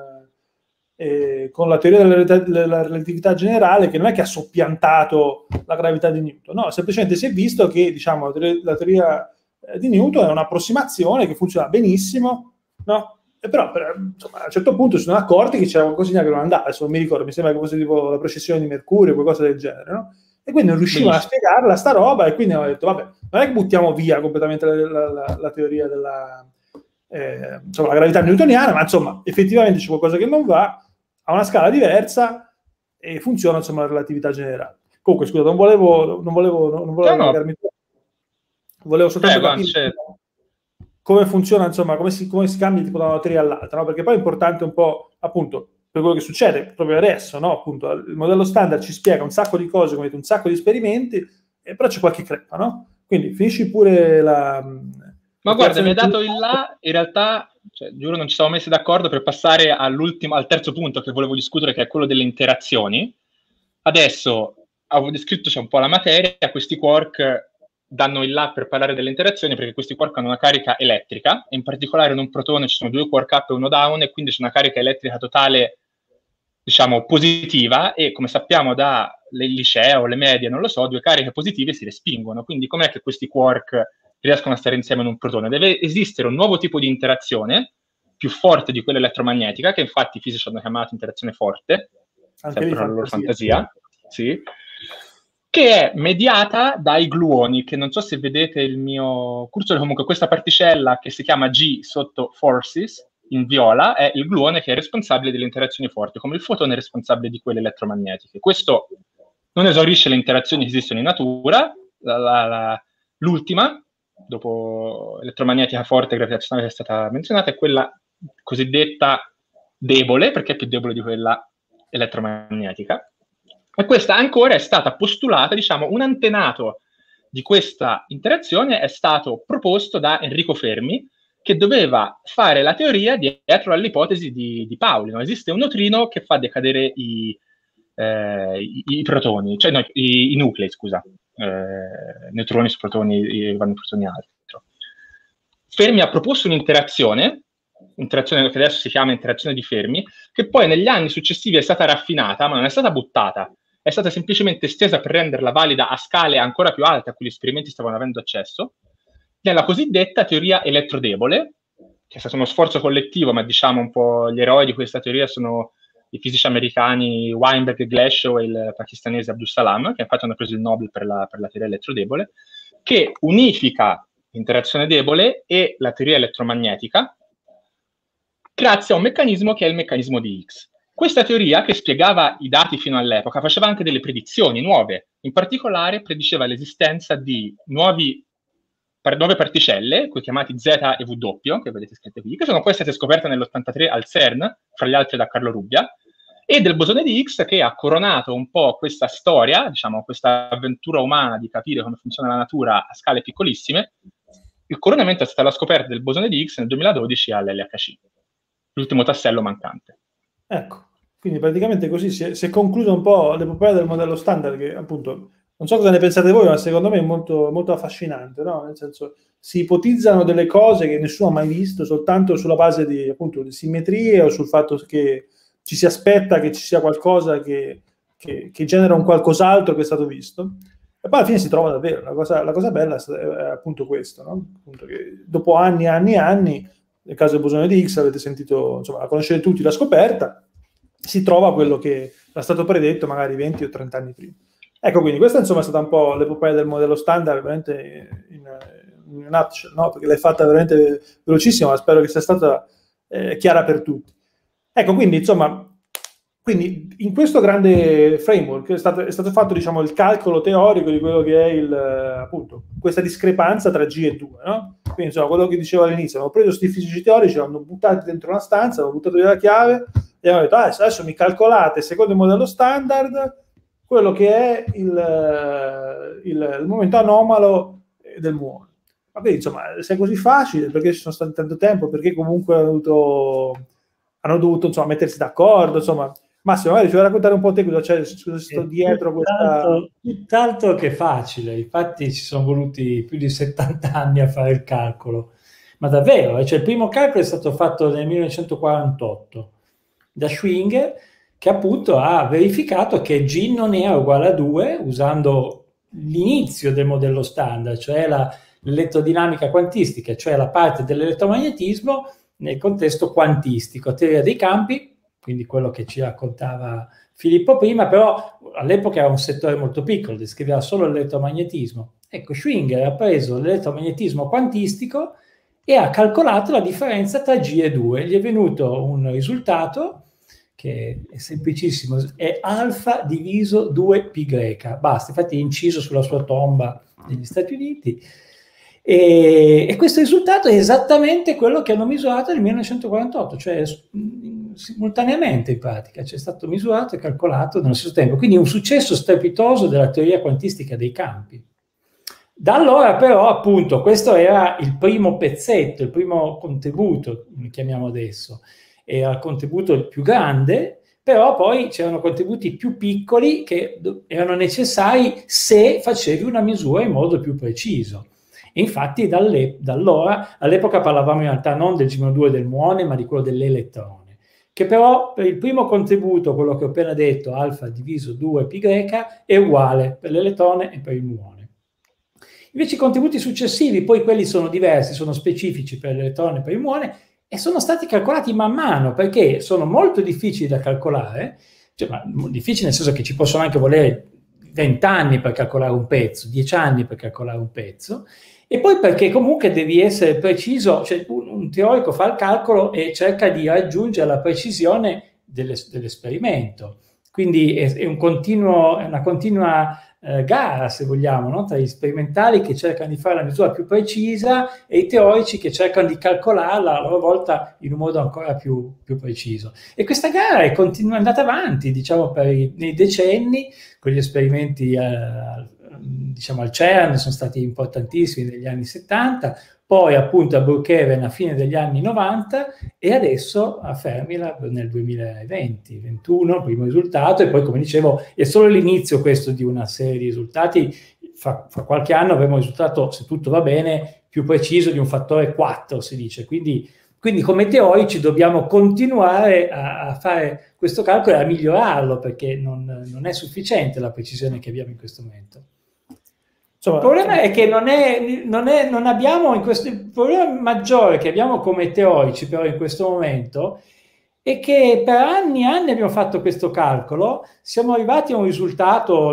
la teoria della relatività generale, che non è che ha soppiantato la gravità di Newton, no? Semplicemente si è visto che, diciamo, la teoria di Newton è un'approssimazione che funziona benissimo, no? E però, insomma, a un certo punto si sono accorti che c'era qualcosina che non andava. Adesso non mi ricordo, mi sembra che fosse tipo la precessione di Mercurio o qualcosa del genere, no? E quindi non riuscivano a spiegarla sta roba, e quindi hanno detto, vabbè, non è che buttiamo via completamente la teoria insomma, la gravità newtoniana, ma insomma, effettivamente c'è qualcosa che non va, a una scala diversa e funziona, insomma, la relatività generale. Comunque, scusa, non volevo allungarmi troppo. Volevo soltanto capire come funziona, insomma, come si cambia tipo da una batteria all'altra, no? Perché poi è importante un po', appunto, per quello che succede proprio adesso, no? Appunto, il modello standard ci spiega un sacco di cose, come un sacco di esperimenti, però c'è qualche crepa, no? Quindi finisci pure la... Ma guarda, mi hai dato il là, in realtà, cioè, giuro non ci siamo messi d'accordo per passare al terzo punto che volevo discutere, che è quello delle interazioni. Adesso avevo descritto un po' la materia, questi quark danno il là per parlare delle interazioni, perché questi quark hanno una carica elettrica, e in particolare in un protone ci sono 2 quark up e 1 down, e quindi c'è una carica elettrica totale, diciamo, positiva, e come sappiamo dal liceo, le medie, non lo so, 2 cariche positive si respingono. Quindi com'è che questi quark riescono a stare insieme in un protone? Deve esistere un nuovo tipo di interazione, più forte di quella elettromagnetica, che infatti i fisici hanno chiamato interazione forte, anche sempre la loro fantasia, sì, che è mediata dai gluoni, che non so se vedete il mio cursore, comunque questa particella che si chiama G sotto forces, in viola, è il gluone che è responsabile delle interazioni forti, come il fotone è responsabile di quelle elettromagnetiche. Questo non esaurisce le interazioni che esistono in natura, l'ultima, dopo elettromagnetica forte e gravitazionale che è stata menzionata, è quella cosiddetta debole, perché è più debole di quella elettromagnetica. E questa ancora è stata postulata, diciamo, un antenato di questa interazione è stato proposto da Enrico Fermi, che doveva fare la teoria dietro all'ipotesi di Pauli. No? Esiste un neutrino che fa decadere i protoni, cioè no, i nuclei, scusa. Neutroni su protoni, vanno protoni altro. Fermi ha proposto un'interazione che adesso si chiama interazione di Fermi, che poi negli anni successivi è stata raffinata, ma non è stata buttata, è stata semplicemente estesa per renderla valida a scale ancora più alte a cui gli esperimenti stavano avendo accesso, nella cosiddetta teoria elettrodebole, che è stato uno sforzo collettivo, ma diciamo un po' gli eroi di questa teoria sono i fisici americani Weinberg e Glashow e il pakistanese Abdus Salam, che infatti hanno preso il Nobel per la teoria elettrodebole, che unifica l'interazione debole e la teoria elettromagnetica grazie a un meccanismo che è il meccanismo di Higgs. Questa teoria, che spiegava i dati fino all'epoca, faceva anche delle predizioni nuove. In particolare prediceva l'esistenza di nuove particelle, chiamate Z e W, che vedete scritte qui, che sono poi state scoperte nell'83 al CERN, fra gli altri da Carlo Rubbia, e del bosone di Higgs, che ha coronato un po' questa storia, diciamo, questa avventura umana di capire come funziona la natura a scale piccolissime. Il coronamento è stata la scoperta del bosone di Higgs nel 2012 all'LHC, l'ultimo tassello mancante. Ecco, quindi praticamente così si è concluso un po' l'epopea del modello standard, che appunto, non so cosa ne pensate voi, ma secondo me è molto, molto affascinante, no? Nel senso, si ipotizzano delle cose che nessuno ha mai visto, soltanto sulla base di, appunto, di simmetrie o sul fatto che ci si aspetta che ci sia qualcosa che genera un qualcos'altro che è stato visto, e poi alla fine si trova davvero. La cosa bella è appunto questo, no? Appunto che dopo anni e anni e anni, nel caso del bosone di Higgs, avete sentito, insomma, la conoscete tutti la scoperta, si trova quello che era stato predetto magari 20 o 30 anni prima. Ecco, quindi questa insomma è stata un po' l'epopea del modello standard, veramente in nutshell, no? Perché l'hai fatta veramente velocissima, ma spero che sia stata chiara per tutti. Ecco, quindi insomma, in questo grande framework è stato fatto, diciamo, il calcolo teorico di quello che è appunto questa discrepanza tra G e 2, no? Quindi insomma, quello che dicevo all'inizio, hanno preso questi fisici teorici, l'hanno buttati dentro una stanza, hanno buttato via la chiave e hanno detto, adesso mi calcolate secondo il modello standard quello che è il momento anomalo del muone. Ma quindi insomma, se è così facile, perché ci sono stati tanto tempo, perché comunque hanno dovuto insomma mettersi d'accordo, insomma. Massimo, magari ci vuoi raccontare un po' te cosa c'è sto dietro questa... Tutt'altro che facile, infatti ci sono voluti più di 70 anni a fare il calcolo, ma davvero, cioè il primo calcolo è stato fatto nel 1948 da Schwinger, che appunto ha verificato che G non era uguale a 2 usando l'inizio del modello standard, cioè l'elettrodinamica quantistica, cioè la parte dell'elettromagnetismo nel contesto quantistico, teoria dei campi, quindi quello che ci raccontava Filippo prima, però all'epoca era un settore molto piccolo, descriveva solo l'elettromagnetismo. Ecco, Schwinger ha preso l'elettromagnetismo quantistico e ha calcolato la differenza tra G e 2. Gli è venuto un risultato che è semplicissimo, è alfa diviso 2π. Basta, infatti è inciso sulla sua tomba negli Stati Uniti. E questo risultato è esattamente quello che hanno misurato nel 1948, cioè simultaneamente in pratica, c'è stato misurato e calcolato nello stesso tempo, quindi un successo strepitoso della teoria quantistica dei campi. Da allora però, appunto, questo era il primo pezzetto, il primo contributo, chiamiamo adesso, era il contributo più grande, però poi c'erano contributi più piccoli che erano necessari se facevi una misura in modo più preciso. E infatti da allora, all'epoca parlavamo in realtà non del G-2 del muone, ma di quello dell'elettrone, che però per il primo contributo, quello che ho appena detto, alfa diviso 2π, è uguale per l'elettrone e per il muone. Invece i contributi successivi, poi quelli sono diversi, sono specifici per l'elettrone e per il muone, e sono stati calcolati man mano, perché sono molto difficili da calcolare, cioè, ma difficili nel senso che ci possono anche volere 20 anni per calcolare un pezzo, 10 anni per calcolare un pezzo, e poi perché comunque devi essere preciso, cioè un teorico fa il calcolo e cerca di raggiungere la precisione dell'esperimento. Quindi è una continua gara, se vogliamo, no? Tra gli sperimentali che cercano di fare la misura più precisa e i teorici che cercano di calcolarla a loro volta in un modo ancora più preciso. E questa gara è andata avanti, diciamo, nei decenni, con gli esperimenti diciamo al CERN sono stati importantissimi negli anni 70, poi appunto a Brookhaven a fine degli anni 90 e adesso a Fermilab nel 2020-21, primo risultato, e poi come dicevo è solo l'inizio questo di una serie di risultati. Fra qualche anno avremo un risultato, se tutto va bene, più preciso di un fattore 4, si dice, quindi come teorici dobbiamo continuare a fare questo calcolo e a migliorarlo, perché non è sufficiente la precisione che abbiamo in questo momento. Insomma, il problema è che non abbiamo il problema maggiore che abbiamo come teorici però in questo momento è che per anni e anni abbiamo fatto questo calcolo, siamo arrivati a un risultato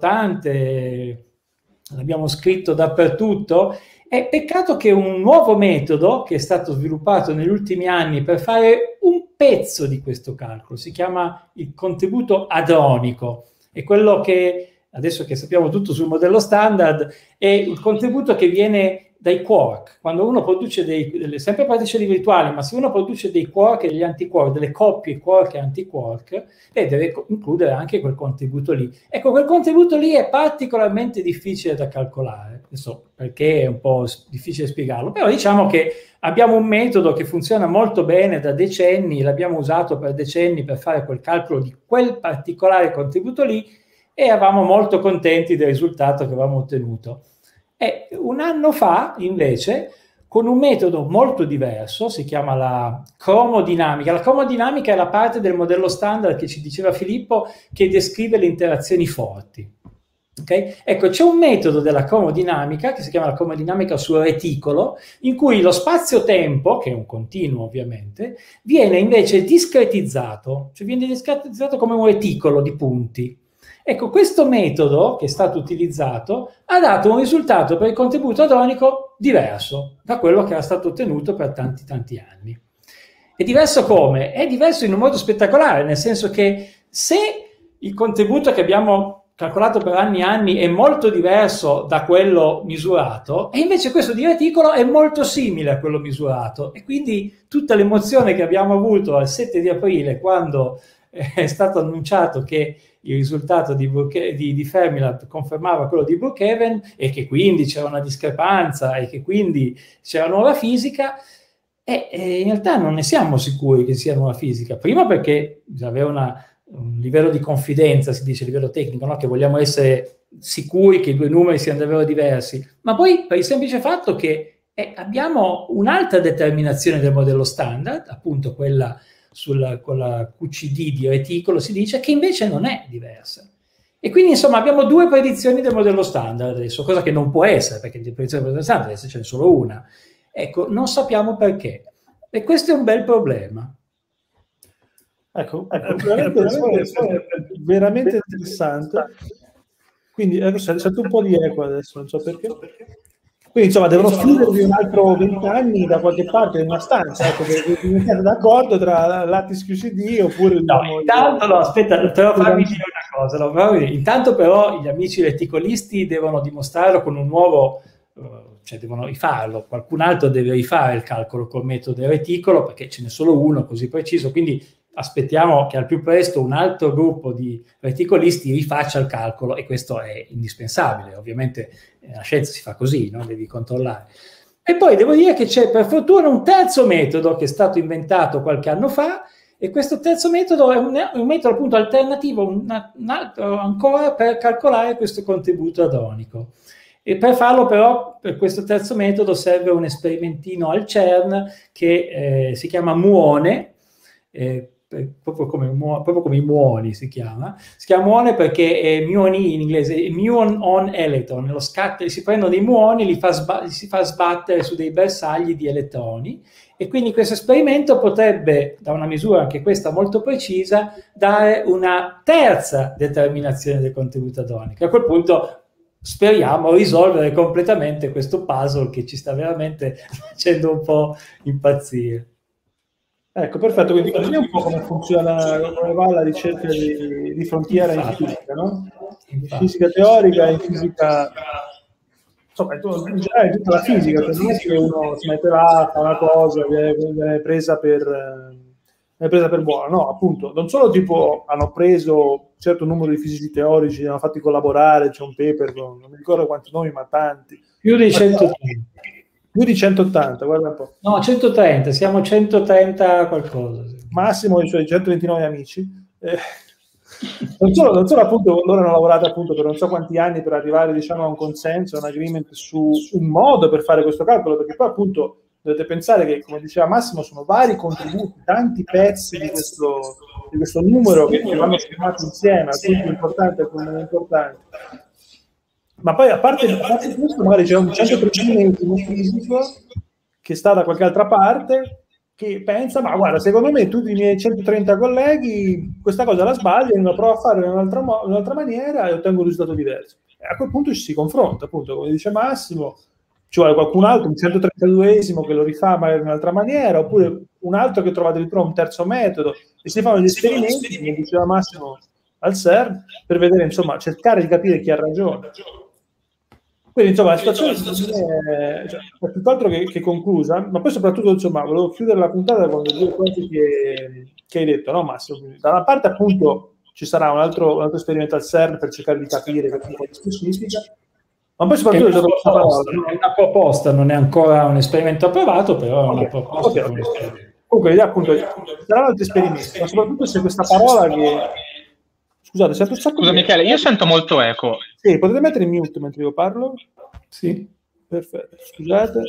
importante, l'abbiamo scritto dappertutto. È peccato che un nuovo metodo che è stato sviluppato negli ultimi anni per fare un pezzo di questo calcolo, si chiama il contributo hadronico, è quello che adesso che sappiamo tutto sul modello standard, è il contributo che viene dai quark. Quando uno produce sempre particelle virtuali, ma se uno produce dei quark e degli antiquark, delle coppie quark e antiquark, deve includere anche quel contributo lì. Ecco, quel contributo lì è particolarmente difficile da calcolare, adesso perché è un po' difficile spiegarlo, però diciamo che abbiamo un metodo che funziona molto bene da decenni, l'abbiamo usato per decenni per fare quel calcolo di quel particolare contributo lì, e eravamo molto contenti del risultato che avevamo ottenuto. E un anno fa, invece, con un metodo molto diverso, si chiama la cromodinamica. La cromodinamica è la parte del modello standard che ci diceva Filippo, che descrive le interazioni forti. Okay? Ecco, c'è un metodo della cromodinamica, che si chiama la cromodinamica sul reticolo, in cui lo spazio-tempo, che è un continuo ovviamente, viene invece discretizzato, cioè viene discretizzato come un reticolo di punti. Ecco, questo metodo che è stato utilizzato ha dato un risultato per il contributo hadronico diverso da quello che era stato ottenuto per tanti anni. È diverso come? È diverso in un modo spettacolare, nel senso che se il contributo che abbiamo calcolato per anni e anni è molto diverso da quello misurato, e invece questo di reticolo è molto simile a quello misurato, e quindi tutta l'emozione che abbiamo avuto al 7 di aprile, quando è stato annunciato che il risultato di Fermilab confermava quello di Brookhaven e che quindi c'era una discrepanza e che quindi c'era nuova fisica, e in realtà non ne siamo sicuri che sia nuova fisica. Prima perché bisogna avere un livello di confidenza, si dice a livello tecnico, no? Che vogliamo essere sicuri che i due numeri siano davvero diversi, ma poi per il semplice fatto che abbiamo un'altra determinazione del modello standard, appunto quella con la QCD di reticolo, si dice, che invece non è diversa. E quindi insomma abbiamo due predizioni del modello standard adesso, cosa che non può essere, perché di predizione del modello standard adesso ce n'è solo una. Ecco, non sappiamo perché. E questo è un bel problema. Ecco, veramente interessante. Quindi sento un po' di eco adesso, non so perché. Quindi insomma devono schiudervi un altro 20 anni da qualche parte in una stanza, ecco, perché vi mettete d'accordo tra Lattice QCD oppure... No, intanto, no, aspetta, però fammi dire una cosa. No, però, intanto però gli amici reticolisti devono dimostrarlo con un nuovo... cioè devono rifarlo, qualcun altro deve rifare il calcolo col metodo del reticolo, perché ce n'è solo uno così preciso, quindi aspettiamo che al più presto un altro gruppo di reticolisti rifaccia il calcolo, e questo è indispensabile. Ovviamente la scienza si fa così, no? Devi controllare. E poi devo dire che c'è per fortuna un terzo metodo che è stato inventato qualche anno fa, e questo terzo metodo è un metodo appunto alternativo, un altro ancora, per calcolare questo contributo hadronico. E per farlo però, per questo terzo metodo, serve un sperimentino al CERN che si chiama muone, proprio come i muoni si chiama muone perché muoni in inglese, muon on electron, nello si prendono dei muoni, si fa sbattere su dei bersagli di elettroni, e quindi questo esperimento potrebbe, da una misura anche questa molto precisa, dare una terza determinazione del contributo hadronico. A quel punto speriamo risolvere completamente questo puzzle che ci sta veramente facendo un po' impazzire. Ecco, perfetto, quindi vediamo un po' come funziona, come va la ricerca di frontiera in fisica, no? In fisica teorica, in fisica... Insomma, in generale tutta la fisica, cioè non è che uno si mette là, fa una cosa, viene presa per buona, no, appunto, non solo tipo hanno preso un certo numero di fisici teorici, li hanno fatti collaborare, c'è un paper, non mi ricordo quanti nomi, ma tanti. Più di 130. Più di 180, guarda un po'. No, 130, siamo 130 qualcosa. Massimo i suoi 129 amici. Non solo appunto loro hanno lavorato appunto per non so quanti anni per arrivare, diciamo, a un consenso, a un agreement su un modo per fare questo calcolo, perché poi appunto dovete pensare che, come diceva Massimo, sono vari contributi, tanti pezzi di questo numero che vanno firmati insieme, alcuni più importanti, alcuni meno importanti. Ma poi a parte questo magari c'è un 130esimo fisico che sta da qualche altra parte, che pensa, ma guarda, secondo me tutti i miei 130 colleghi questa cosa la sbagliano, la provo a fare in un'altra maniera e ottengo un risultato diverso. E a quel punto ci si confronta, appunto, come dice Massimo, ci vuole qualcun altro, un 132esimo che lo rifà magari in un'altra maniera, oppure un altro che trova addirittura un terzo metodo, e si fanno gli esperimenti, come diceva Massimo, al CERN, per vedere, insomma, cercare di capire chi ha ragione. Quindi insomma la situazione è tutt'altro che conclusa, ma poi soprattutto insomma volevo chiudere la puntata con le due cose che hai detto, no Massimo? Da una parte appunto ci sarà un altro esperimento al CERN per cercare di capire che tipo di specifica, ma poi soprattutto è una proposta, non è ancora un esperimento approvato, però è una proposta. Okay. Comunque l'idea appunto saranno altri esperimenti, ma soprattutto se questa parola che... Scusate, sento un sacco. Scusa Michele, io sento molto eco. Sì, potete mettere in mute mentre io parlo? Sì. Perfetto, scusate.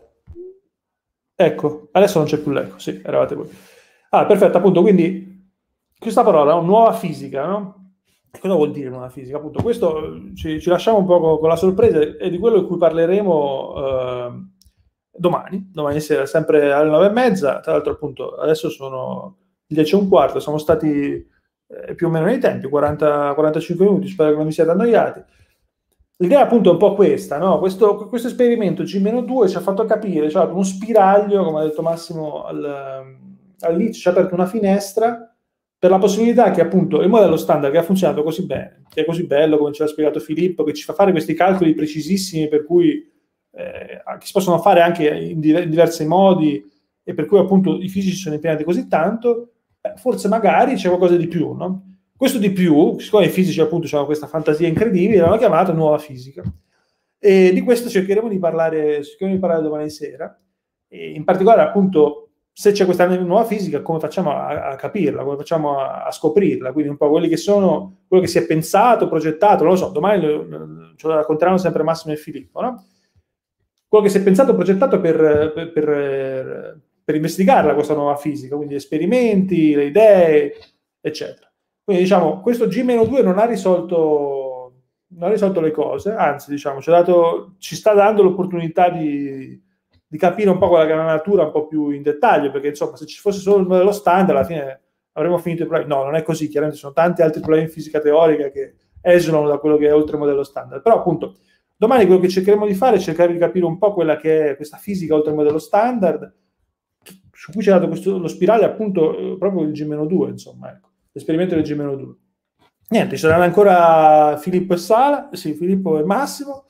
Ecco, adesso non c'è più l'eco, sì, eravate voi. Ah, perfetto, appunto, quindi questa parola, no? Nuova fisica, no? Cosa vuol dire nuova fisica? Appunto, questo ci lasciamo un po' con la sorpresa, e di quello di cui parleremo domani sera, sempre alle 9:30. Tra l'altro, appunto, adesso sono le 10:15, siamo stati più o meno nei tempi, 40-45 minuti, spero che non vi siate annoiati. L'idea appunto è un po' questa, no? Questo esperimento G-2 ci ha fatto capire, cioè uno spiraglio, come ha detto Massimo all'inizio, ci ha aperto una finestra per la possibilità che appunto il modello standard che ha funzionato così bene, che è così bello, come ci ha spiegato Filippo, che ci fa fare questi calcoli precisissimi per cui che si possono fare anche in diversi modi, e per cui appunto i fisici sono impegnati così tanto, forse magari c'è qualcosa di più, no? Questo di più, siccome i fisici appunto hanno questa fantasia incredibile, l'hanno chiamata nuova fisica, e di questo cercheremo di parlare domani sera, e in particolare appunto se c'è questa nuova fisica, come facciamo a capirla, come facciamo a scoprirla, quindi un po' quello che si è pensato, progettato, non lo so, domani ce lo racconteranno sempre Massimo e Filippo, no? Quello che si è pensato, progettato per investigarla questa nuova fisica, quindi esperimenti, le idee, eccetera. Quindi diciamo, questo G-2 non ha risolto le cose, anzi diciamo, ci sta dando l'opportunità di capire un po' quella che è la natura un po' più in dettaglio, perché insomma se ci fosse solo il modello standard alla fine avremmo finito i problemi. No, non è così, chiaramente ci sono tanti altri problemi in fisica teorica che esulano da quello che è oltre il modello standard, però appunto domani quello che cercheremo di fare è cercare di capire un po' quella che è questa fisica oltre il modello standard, su cui ci ha dato lo spirale appunto proprio il G-2, insomma, ecco, l'esperimento del G-2. Niente, ci saranno ancora Filippo e Massimo,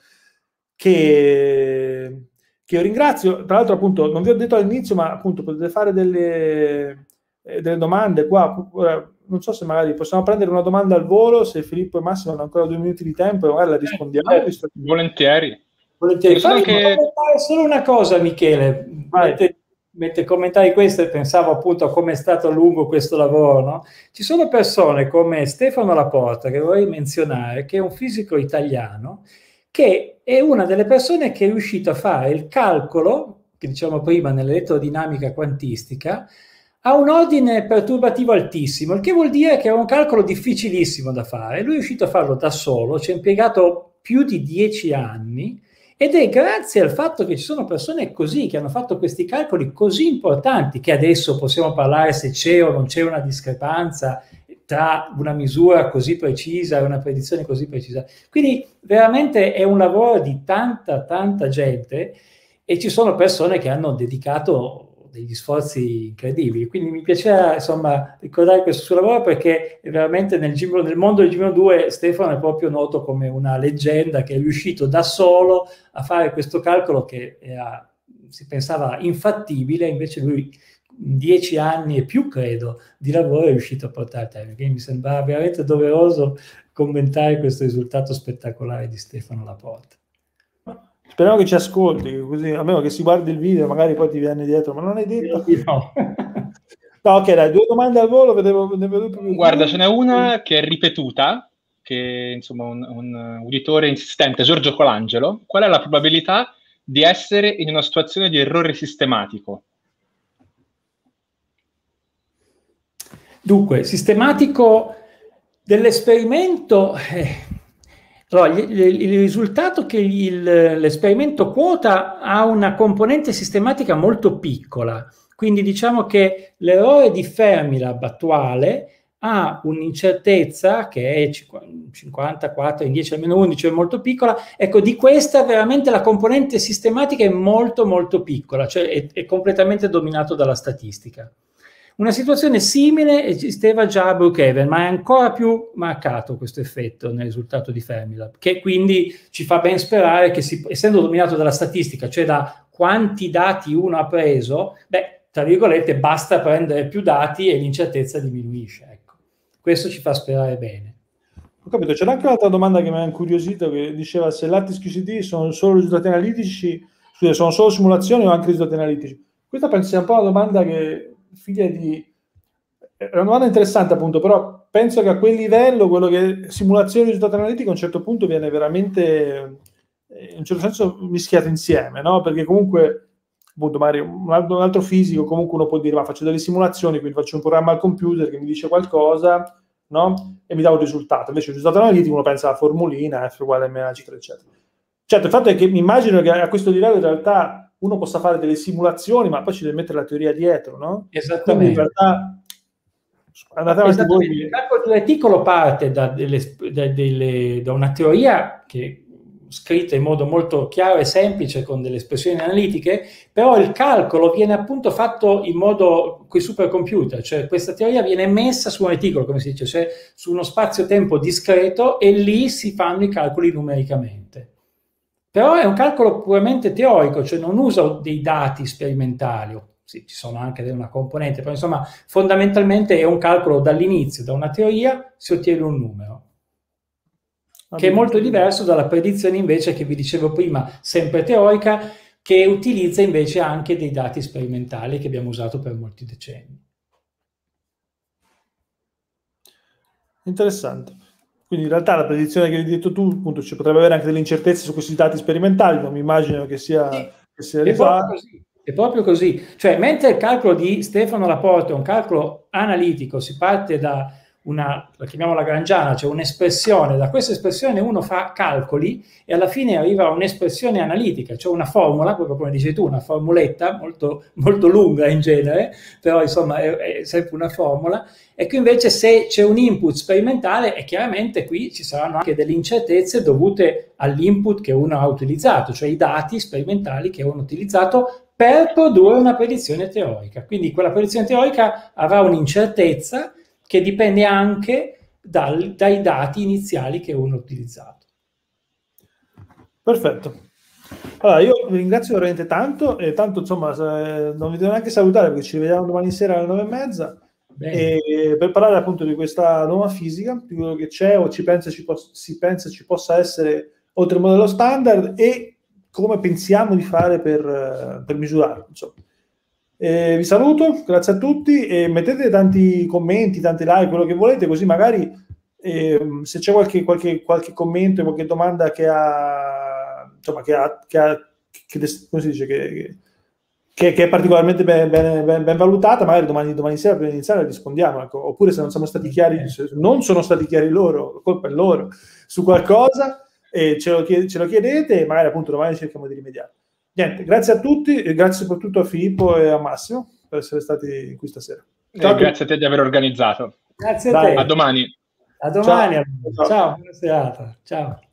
che io ringrazio. Tra l'altro, appunto, non vi ho detto all'inizio, ma appunto potete fare delle domande qua. Ora, non so se magari possiamo prendere una domanda al volo, se Filippo e Massimo hanno ancora 2 minuti di tempo, e magari la rispondiamo. Volentieri. Solo una cosa, Michele, mentre commentai questo e pensavo appunto a come è stato lungo questo lavoro, no? Ci sono persone come Stefano Laporta, che vorrei menzionare, che è un fisico italiano, che è una delle persone che è riuscito a fare il calcolo, che diciamo prima nell'elettrodinamica quantistica, a un ordine perturbativo altissimo, il che vuol dire che è un calcolo difficilissimo da fare. Lui è riuscito a farlo da solo, ci ha impiegato più di 10 anni, ed è grazie al fatto che ci sono persone così, che hanno fatto questi calcoli così importanti, che adesso possiamo parlare se c'è o non c'è una discrepanza tra una misura così precisa e una predizione così precisa. Quindi veramente è un lavoro di tanta gente, e ci sono persone che hanno dedicato degli sforzi incredibili. Quindi mi piaceva, insomma, ricordare questo suo lavoro, perché veramente nel mondo del G-2 Stefano è proprio noto come una leggenda che è riuscito da solo a fare questo calcolo che si pensava infattibile, invece lui in 10 anni e più, credo, di lavoro è riuscito a portare a termine. Quindi mi sembrava veramente doveroso commentare questo risultato spettacolare di Stefano Laporta. Speriamo che ci ascolti, così almeno che si guardi il video, magari poi ti viene dietro, ma non hai detto. No. No, ok, dai, 2 domande al volo. Guarda, ce n'è una che è ripetuta, che insomma un uditore insistente, Giorgio Colangelo. Qual è la probabilità di essere in una situazione di errore sistematico? Dunque, sistematico dell'esperimento... Allora, il risultato che l'esperimento quota ha una componente sistematica molto piccola, quindi diciamo che l'errore di Fermilab attuale ha un'incertezza che è 54 in 10 al meno 11, è molto piccola. Ecco, di questa veramente la componente sistematica è molto piccola, cioè è completamente dominato dalla statistica. Una situazione simile esisteva già a Brookhaven, ma è ancora più marcato questo effetto nel risultato di Fermilab, che quindi ci fa ben sperare che, essendo dominato dalla statistica, cioè da quanti dati uno ha preso, tra virgolette, basta prendere più dati e l'incertezza diminuisce. Ecco. Questo ci fa sperare bene. Ho capito. C'era anche un'altra domanda che mi ha incuriosito, che diceva se l'ATIS-QCD sono solo risultati analitici, sono solo simulazioni o anche risultati analitici. Questa penso sia un po' una domanda che figlia di... È una domanda interessante, appunto, però penso che a quel livello, quello che simulazione e risultato analitico, a un certo punto viene veramente, in un certo senso, mischiato insieme, no? Perché comunque, appunto, magari un altro fisico, comunque uno può dire, ma faccio delle simulazioni, quindi faccio un programma al computer che mi dice qualcosa, no? E mi dà un risultato. Invece il risultato analitico uno pensa alla formulina, F uguale mA, eccetera, eccetera. Certo, il fatto è che mi immagino che a questo livello in realtà uno possa fare delle simulazioni, ma poi ci deve mettere la teoria dietro, no? Esattamente. Quindi in realtà andate avanti voi. Il calcolo di reticolo parte da una teoria che scritta in modo molto chiaro e semplice con delle espressioni analitiche, però il calcolo viene appunto fatto in modo con i supercomputer, cioè questa teoria viene messa su un reticolo, come si dice, cioè su uno spazio-tempo discreto, e lì si fanno i calcoli numericamente. Però è un calcolo puramente teorico, cioè non usa dei dati sperimentali, sì, ci sono anche una componente, però insomma fondamentalmente è un calcolo dall'inizio, da una teoria si ottiene un numero, che è molto diverso dalla predizione invece che vi dicevo prima, sempre teorica, che utilizza invece anche dei dati sperimentali che abbiamo usato per molti decenni. Interessante. Quindi in realtà la predizione che hai detto tu, appunto, ci potrebbe avere anche delle incertezze su questi dati sperimentali, non mi immagino che sia... Sì, è proprio così. Cioè, mentre il calcolo di Stefano Laporta è un calcolo analitico, si parte da la chiamiamo lagrangiana, cioè un'espressione, da questa espressione uno fa calcoli e alla fine arriva a un'espressione analitica, cioè una formula, proprio come dici tu, una formuletta molto, molto lunga in genere, però insomma è sempre una formula. E qui invece se c'è un input sperimentale, e chiaramente qui ci saranno anche delle incertezze dovute all'input che uno ha utilizzato, cioè i dati sperimentali che uno ha utilizzato per produrre una predizione teorica. Quindi quella predizione teorica avrà un'incertezza che dipende anche dai dati iniziali che uno ha utilizzato. Perfetto. Allora, io vi ringrazio veramente tanto, e tanto insomma non vi devo neanche salutare perché ci vediamo domani sera alle 9:30 per parlare appunto di questa nuova fisica, di quello che c'è o si pensa ci possa essere oltre il modello standard e come pensiamo di fare per misurarlo, insomma. Vi saluto, grazie a tutti e mettete tanti commenti, tanti like, quello che volete, così magari se c'è qualche commento, qualche domanda che come si dice, che è particolarmente ben valutata, magari domani sera per iniziare rispondiamo, ecco. Oppure se non siamo stati chiari, se non sono stati chiari loro, colpa è loro, su qualcosa, ce lo chiedete e magari appunto domani cerchiamo di rimediare. Niente, grazie a tutti e grazie soprattutto a Filippo e a Massimo per essere stati qui stasera. Grazie a te di aver organizzato. Grazie a te. A domani. A domani. Ciao, buona serata. Ciao.